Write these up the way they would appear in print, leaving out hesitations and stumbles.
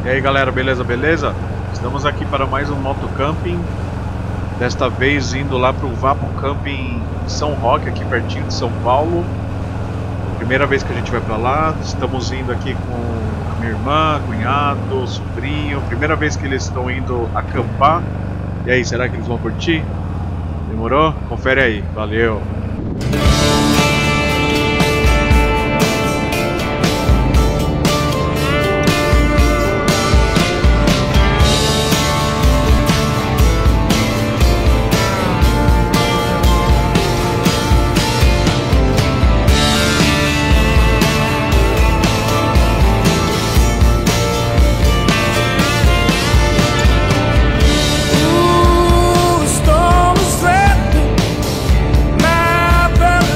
E aí galera, beleza, beleza? Estamos aqui para mais um motocamping. Desta vez indo lá para o Vapo Camping São Roque, aqui pertinho de São Paulo. Primeira vez que a gente vai para lá. Estamos indo aqui com a minha irmã, cunhado, sobrinho. Primeira vez que eles estão indo acampar. E aí, será que eles vão curtir? Demorou? Confere aí, valeu! Ooh, storm is threatening my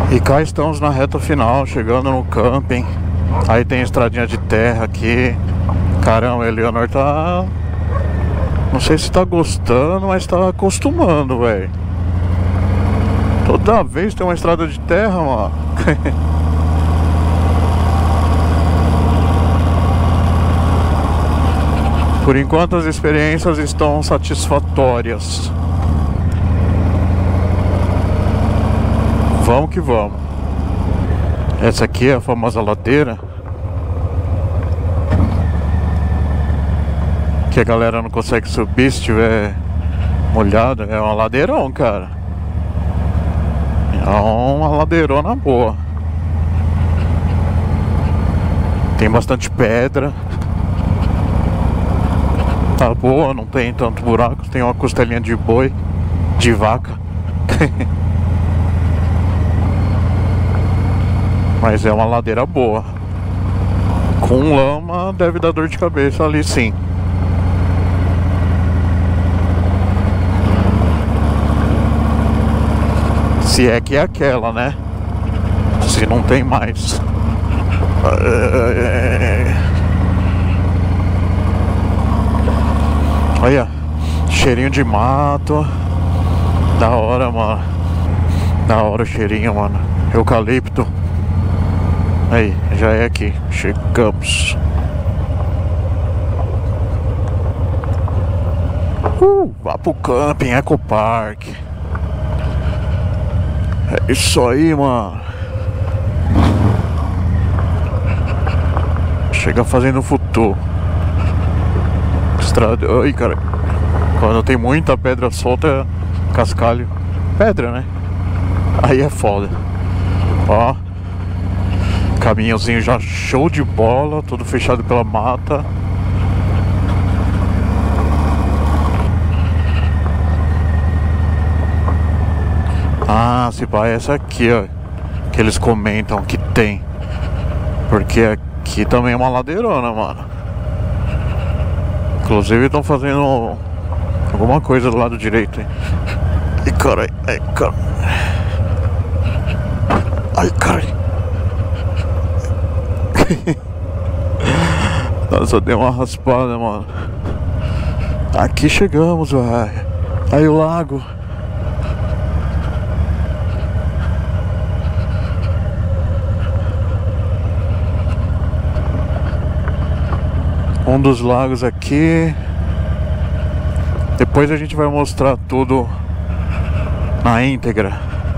E cá estamos na reta final, chegando no camping. Aí tem estradinha de terra aqui. Caramba, Eleonor tá... não sei se tá gostando, mas tá acostumando, velho. Toda vez tem uma estrada de terra, mano. Por enquanto as experiências estão satisfatórias. Vamos que vamos. Essa aqui é a famosa ladeira que a galera não consegue subir se tiver molhado. É uma ladeirão, cara. É uma ladeirona boa. Tem bastante pedra. Tá boa, não tem tanto buraco. Tem uma costelinha de boi, de vaca. Mas é uma ladeira boa. Com lama deve dar dor de cabeça ali, sim. Se é que é aquela, né? Se não tem mais. Olha, cheirinho de mato. Da hora, mano. Da hora o cheirinho, mano. Eucalipto. Aí, já é aqui. Chegamos. Vá pro camping, Ecopark. É isso aí, mano. Chega fazendo futuro. Estrada. Ai, cara. Quando tem muita pedra solta, cascalho. Pedra, né? Aí é foda. Ó. Caminhozinho já show de bola. Tudo fechado pela mata. Ah, se vai essa aqui, ó. Que eles comentam que tem. Porque aqui também é uma ladeirona, mano. Inclusive estão fazendo alguma coisa do lado direito, hein? Ai, carai, ai, carai. Ai, carai. Nossa, deu uma raspada, mano. Aqui chegamos, velho. Aí o lago. Um dos lagos aqui. Depois a gente vai mostrar tudo na íntegra.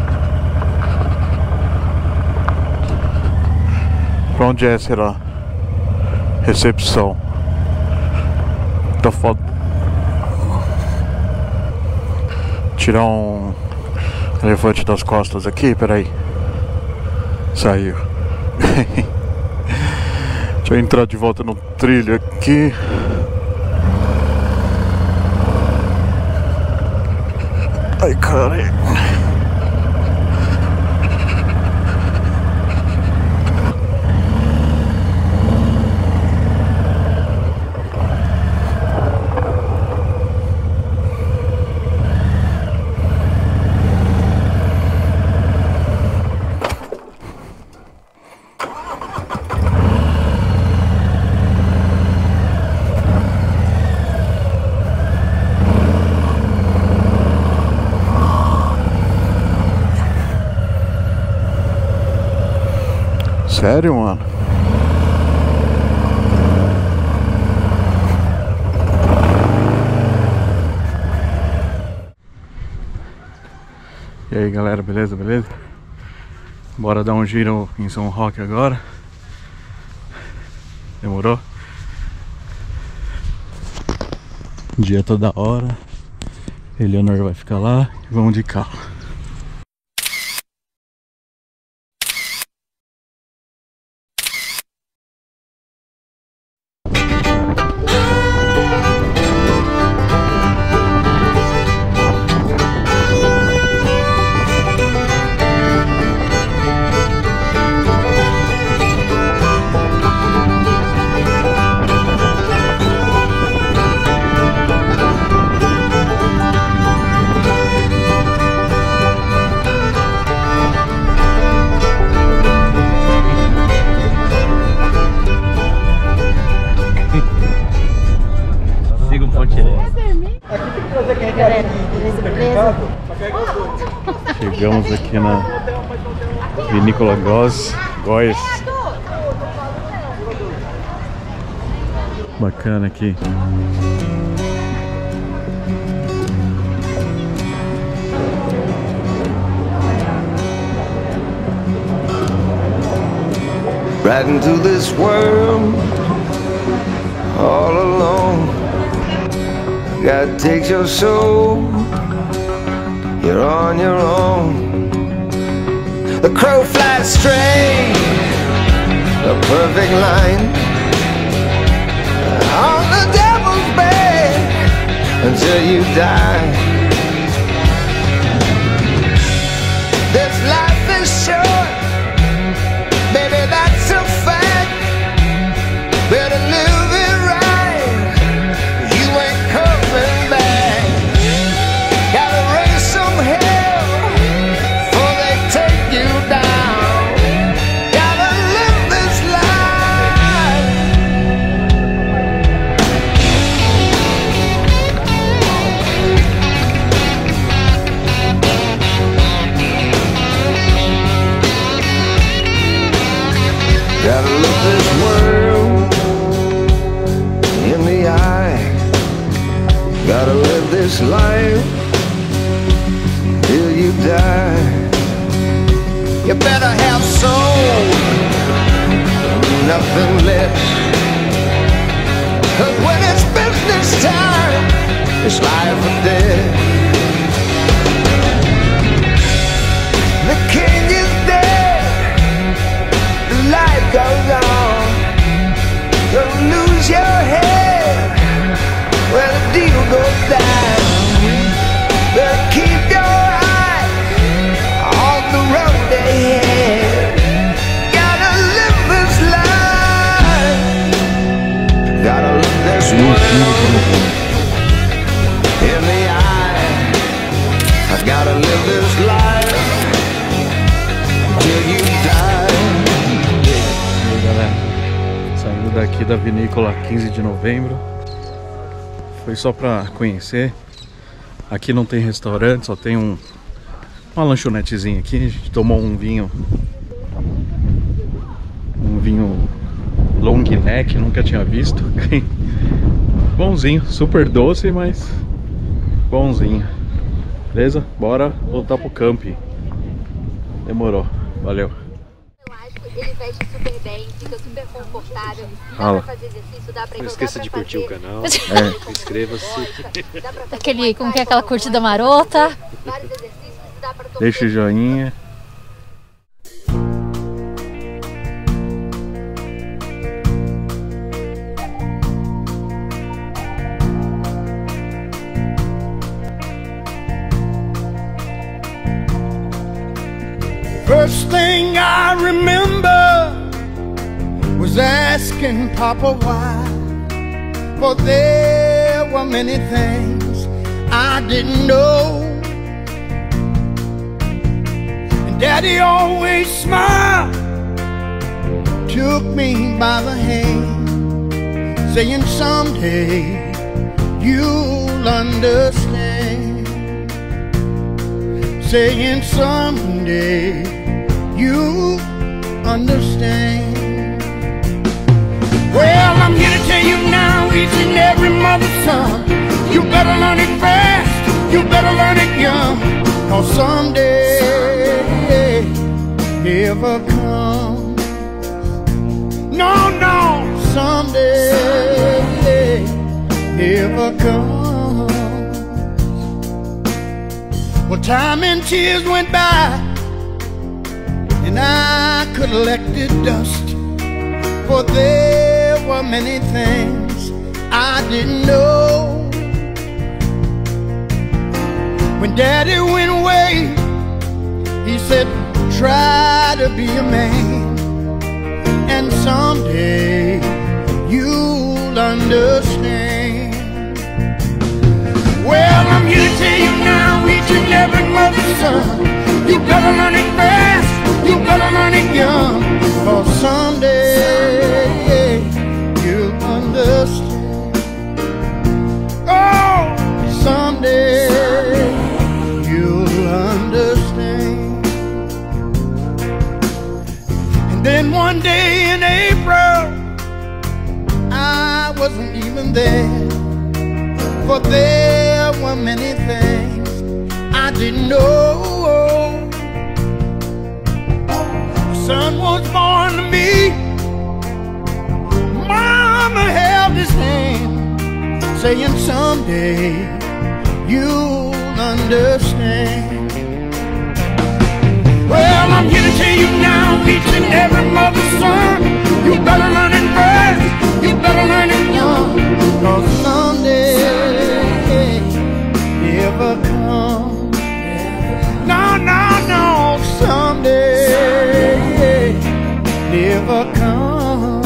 Pra onde é, será? Recepção. Tá foda. Tirar um elefante das costas aqui, peraí. Saiu. Deixa eu entrar de volta no trilho aqui. Ai, cara. Sério, mano? E aí, galera, beleza? Beleza? Bora dar um giro em São Roque agora. Demorou? O dia tá da hora. Eleonor vai ficar lá e vamos de carro. Chegamos aqui na Vinícola Góes. Bacana aqui. Right into this world all alone. God takes your soul, you're on your own. The crow flies straight, a perfect line, on the devil's bed until you die. This life is short, baby, that's a fact. Better live it right, you ain't coming back. Gotta raise some hell before they take you down. Gotta live this life. Gotta look this world in the eye. Gotta live this life till you die. You better have soul, nothing less. 'Cause when it's business time, it's life or death. The king is dead, the life goes on. You'll lose your head when the deal goes down. Better keep your eyes on the road ahead. Gotta live this life. Gotta look this world in the eye. I gotta live this life till you die. E aí, galera, saindo daqui da vinícola 15 de novembro. Foi só pra conhecer. Aqui não tem restaurante, só tem uma lanchonetezinha aqui. A gente tomou um vinho long neck, nunca tinha visto. Bonzinho, super doce, mas bonzinho. Beleza? Bora voltar pro camping. Demorou, valeu. Ele veste super bem, fica super confortável. Fala. Dá pra fazer exercício, dá pra Não esqueça de curtir o canal, inscreva-se. Aquele, como que é aquela curtida marota? Vários exercícios, dá pra Deixa o joinha. First thing I remember was asking Papa why, for there were many things I didn't know. And Daddy always smiled, took me by the hand, saying someday you'll understand, saying someday you understand. Well, I'm here to tell you now, each and every mother's son, you better learn it fast, you better learn it young, 'cause someday never comes. No, no, someday never comes. Well, time and tears went by, and I collected dust, for there were many things I didn't know. When Daddy went away, he said, try to be a man, and someday you'll understand. Well, I'm here to tell you now, each and every mother's son, you better learn it fast, you better learn it young, 'cause someday you'll understand. Oh, someday you'll one day in April, I wasn't even there, for there were many things I didn't know. A son was born to me, Mama held his hand, saying someday you'll understand. Well, I'm here to tell you now, each and every mother's son, you better learn it fast, you better learn it young, 'cause someday never comes. No, no, no, someday never comes.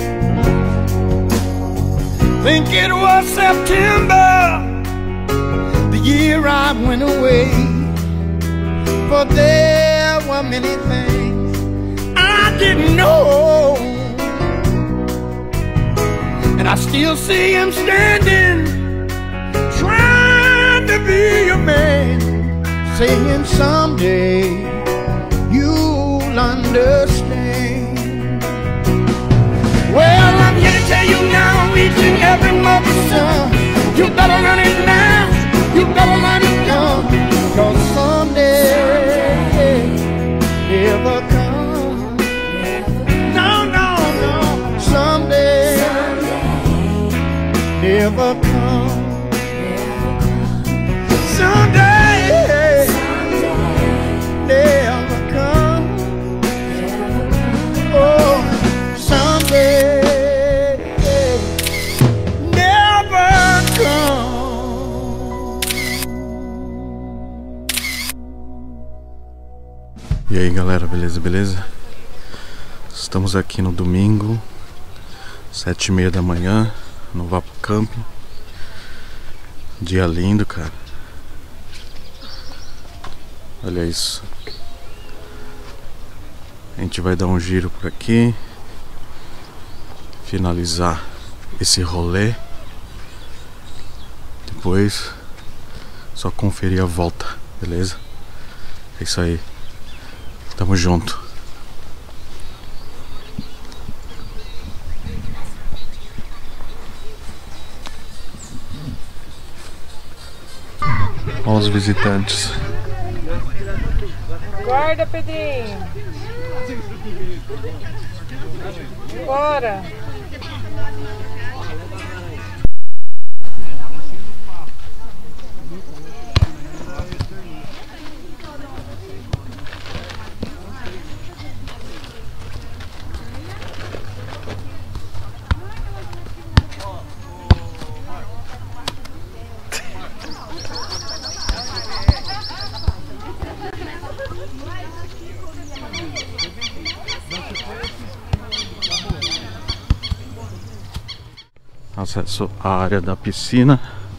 Think it was September, the year I went away, but there were many things I didn't know, and I still see him standing, trying to be a man, saying someday you'll understand. Well, I'm here to tell you now, each and every mother's son, you better learn it now, you better learn it young, 'cause someday never comes. No, no, no, someday never comes. Someday never comes. Oh, someday never comes. E aí galera, beleza, beleza? Estamos aqui no domingo, 7h30 da manhã, no Vapo Camping. Dia lindo, cara. Olha isso. A gente vai dar um giro por aqui, finalizar esse rolê. Depois só conferir a volta, beleza? É isso aí. Tamo junto. Olha os visitantes. Guarda, Pedrinho. Bora. Acesso à área da piscina.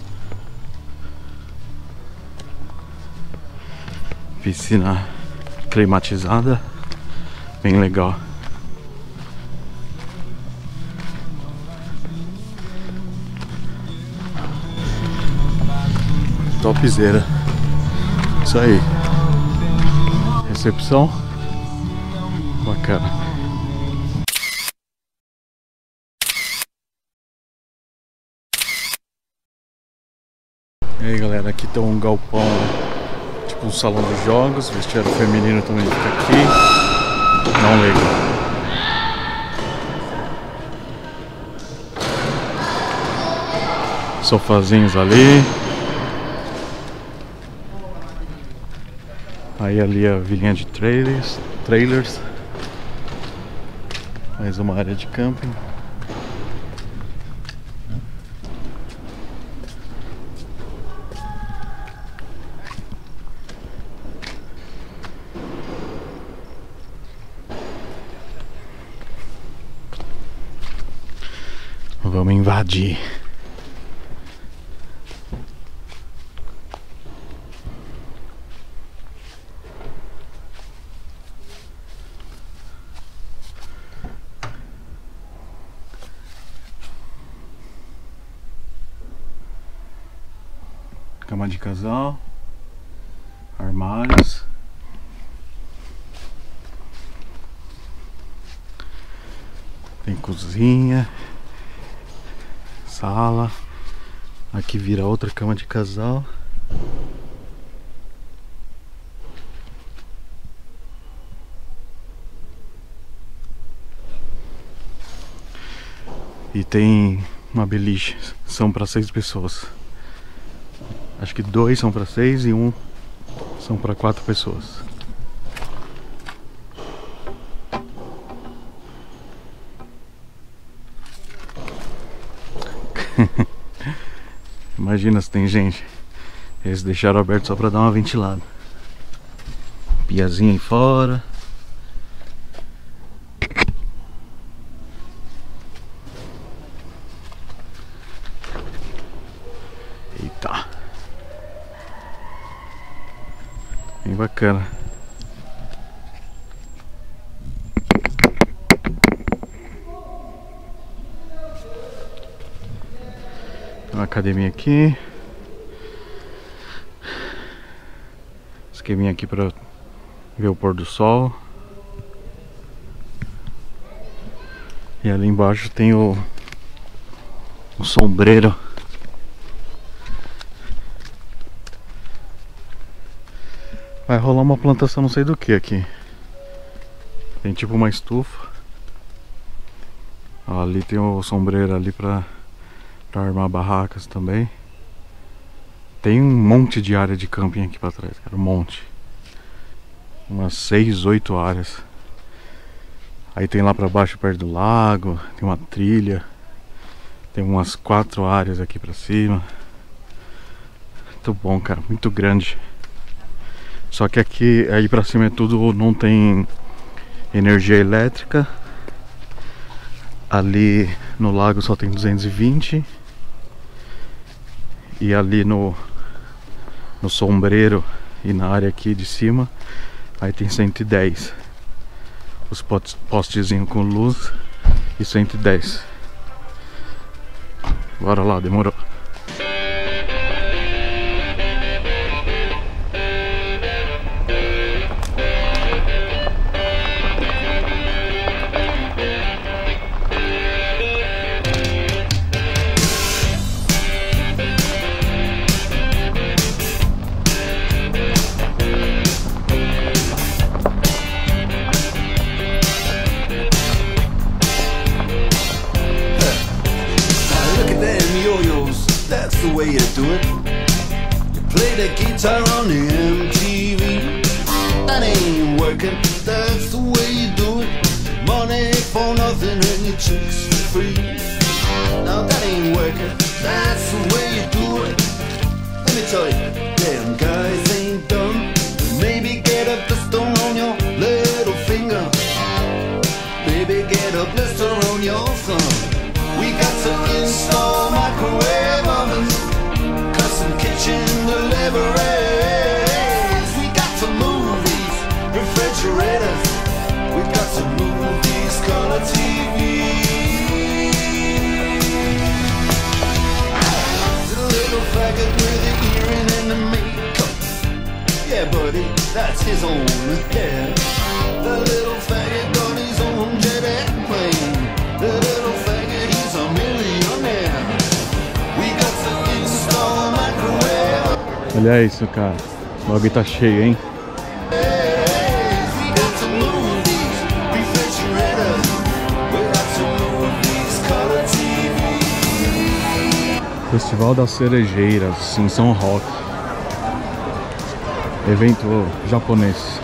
Piscina climatizada, bem legal. Topzera. Isso aí. Recepção bacana. E aí galera, aqui tem um galpão, tipo um salão de jogos, vestiário feminino também fica aqui. Não ligo. Sofazinhos ali. Aí ali a vilinha de trailers. Mais uma área de camping. Vamos invadir. Cama de casal, armários. Tem cozinha, sala. Aqui vira outra cama de casal. E tem uma beliche, são para 6 pessoas. Acho que 2 são para 6 e 1 são para 4 pessoas. Imagina se tem gente. Eles deixaram aberto só para dar uma ventilada. Piazinha aí fora. Eita. Bem bacana. Tem uma academia aqui. Esqueminha aqui para ver o pôr do sol. E ali embaixo tem o sombreiro. Vai rolar uma plantação não sei do que aqui. Tem tipo uma estufa. Ó, ali tem o sombreiro ali pra armar barracas também. Tem um monte de área de camping aqui pra trás, cara, um monte. Umas 6, 8 áreas. Aí tem lá pra baixo perto do lago, tem uma trilha. Tem umas 4 áreas aqui pra cima. Muito bom, cara, muito grande. Só que aqui, aí pra cima é tudo, não tem energia elétrica. Ali no lago só tem 220. E ali no sombreiro e na área aqui de cima, aí tem 110. Os postezinhos com luz e 110. Bora lá, demorou. That's the way you do it. You play the guitar on the MTV. That ain't working. That's the way you do it. Money for nothing and your chicks for free. Now that ain't working. That's the way you do it. Let me tell you, damn guys ain't dumb. Maybe get a blister on your little finger. Maybe get a blister on your thumb. We got to install microwave ovens, custom kitchen deliveries. We got to move these refrigerators. We got to move these color TVs. The little faggot with the earring and the makeup. Yeah, buddy, that's his own hair. The little faggot got his own jet airplane. The little faggot, he's a millionaire. We got to install a microwave. Olha isso, cara. O bagulho tá cheio, hein? We got to move these refrigerators. We got to move these color TVs. Festival das Cerejeiras em São Roque. Evento japonês.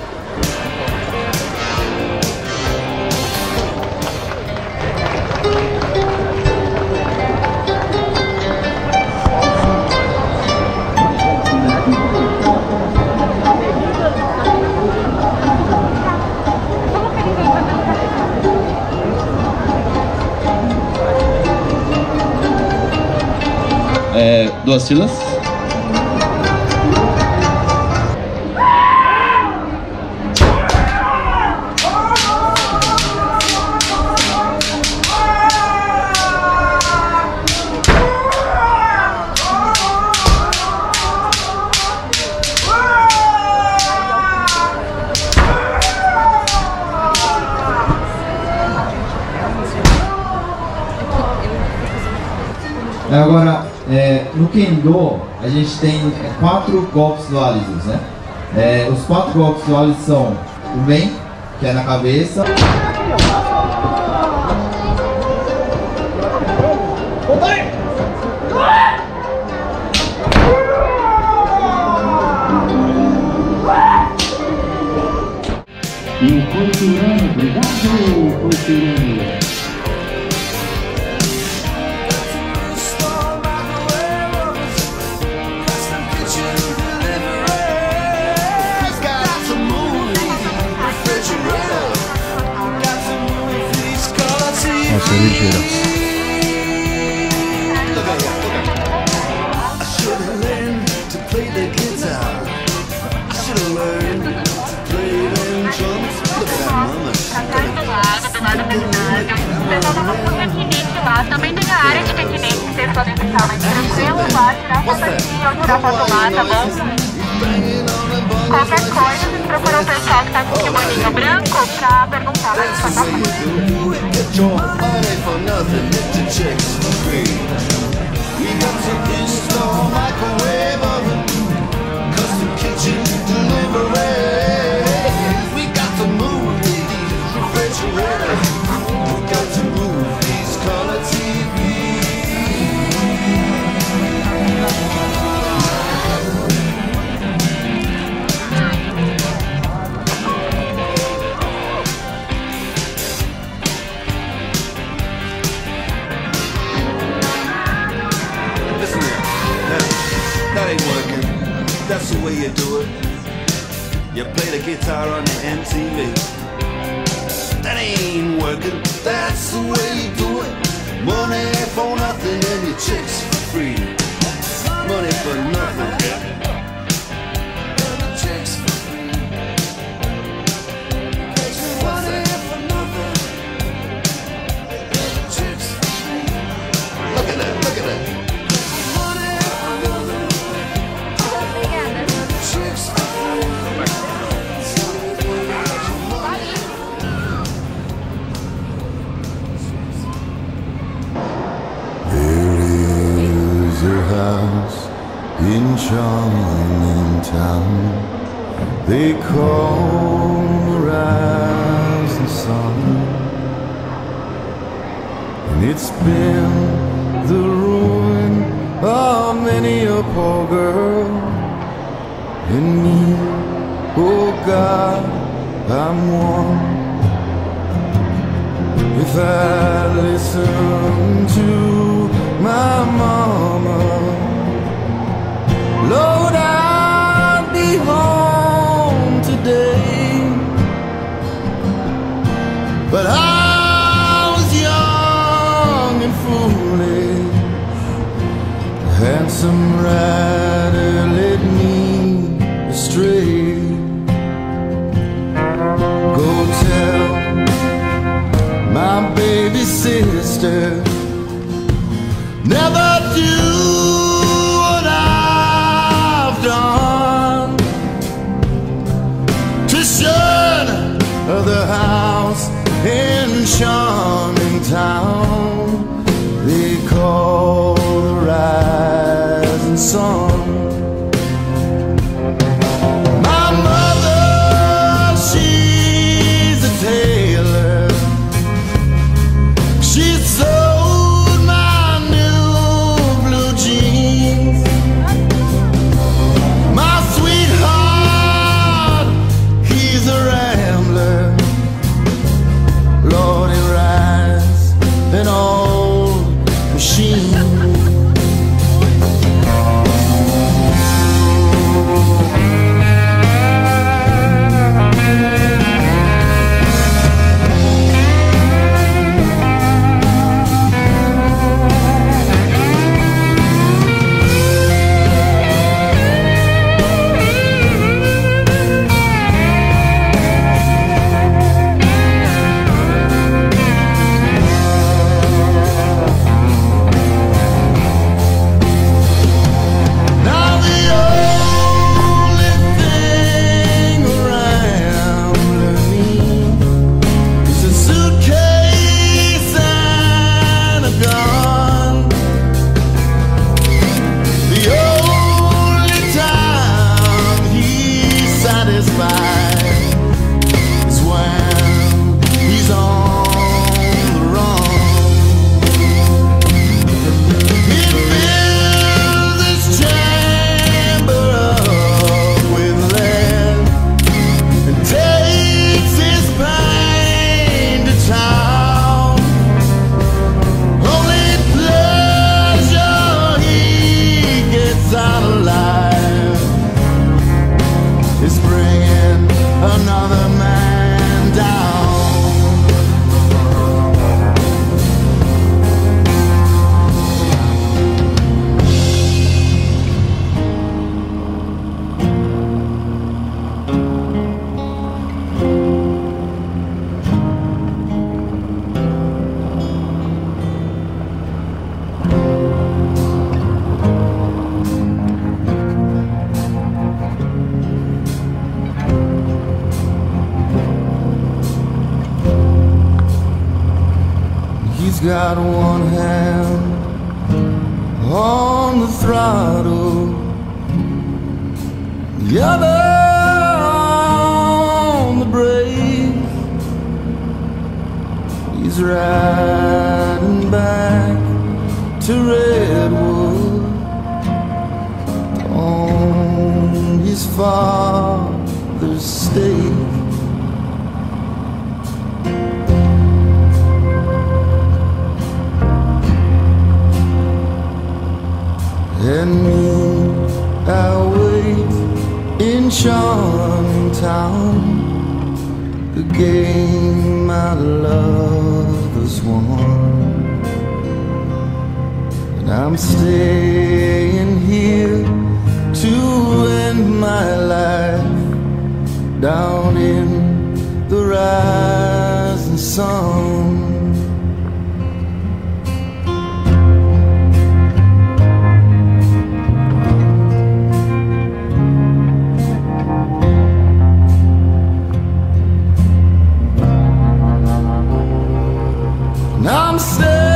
Duas filas. Agora, no Kendo, a gente tem 4 golpes válidos, né? Os 4 golpes válidos são o Ben, que é na cabeça. E o Coiturano, obrigado, Coiturano. Nossa, ligeira. Também tem a área de atendimento que vocês podem ficar mais tranquilo, vá tirar foto aqui ou tirar foto lá, tá bom? Qualquer coisa, vocês procuram o pessoal que tá com o kimoninho branco pra perguntar, vai só tá That's the way you do it. You play the guitar on the MTV. That ain't working. That's the way you do it. Money for nothing and your chicks for free. Money for nothing. Chicks for free. Money for nothing. Chicks for free. Look at that, look at that. In charming town, they call the rising sun, and it's been the ruin of many a poor girl. And me, oh God, I'm one. If I listen to my mama, Lord, I'll be home today. But I was young and foolish. A handsome rider led me astray. Go tell my baby sister, never do the house in charming town they call the rising sun. My mother, she's a tailor. She sewed my new blue jeans. My sweetheart, he's a rambler. Lord, he rides an old machine. He's got one hand on the throttle, the other on the brake. He's riding back to Redwood on his father's stake. And me, I wait in Charmingtown, the game my love has won. And I'm staying here to end my life down in the rising sun. I'm staying